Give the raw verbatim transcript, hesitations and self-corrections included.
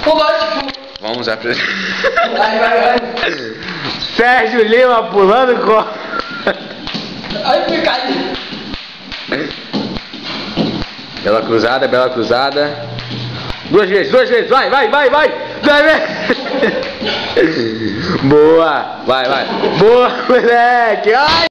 Vamos apresentar. Vai, vai, vai. Sérgio Lima pulando com. Ai, me cai. Bela cruzada, bela cruzada. Duas vezes, duas vezes, vai, vai, vai, vai. Duas vezes. Boa, vai, vai. Boa, moleque. Ai.